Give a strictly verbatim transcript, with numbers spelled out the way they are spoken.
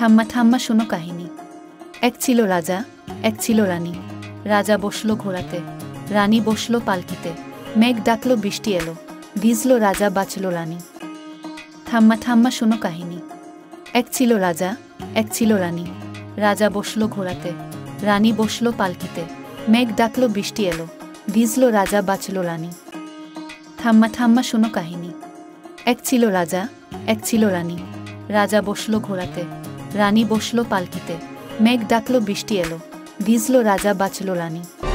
থাম্মা থাম্মা শোনো কাহিনী। এক ছিল রাজা, এক ছিল রানী। রাজা বসলো ঘোড়াতে, রানী বসলো পালকিতে। মেঘ ডাকলো, বৃষ্টি এলো, ভিজলো রাজা, বাঁচল রানী। থাম্মা থাম্মা শোনো কাহিনী। এক ছিল রাজা, এক ছিল রানী। রাজা বসলো ঘোড়াতে, রানী বসলো পালকিতে। মেঘ ডাকলো, বৃষ্টি এলো, ভিজলো রাজা, বাঁচল রানী। থাম্মা থাম্মা শোনো কাহিনী। এক ছিল রাজা, এক ছিল রানী। রাজা বসলো ঘোড়াতে, রানী বসলো পালকিতে। মেঘ ডাকলো, বৃষ্টি এলো, ভিজলো রাজা, বাঁচল রানী।